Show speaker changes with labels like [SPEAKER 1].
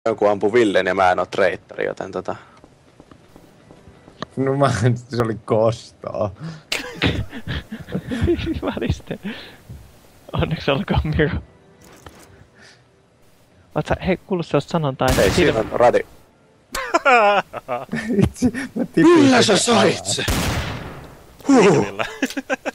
[SPEAKER 1] joku ampui Villen ja mä en oo treittari, joten
[SPEAKER 2] No se oli kostaa.
[SPEAKER 3] Väliste. Onneksi olkoon Miro. Hei, kuullut sellaista sanontaa, että...
[SPEAKER 1] Hei, siinä on radi.
[SPEAKER 2] Itse, mä tipuin.
[SPEAKER 1] Millä sä sait se?
[SPEAKER 4] Kyllä.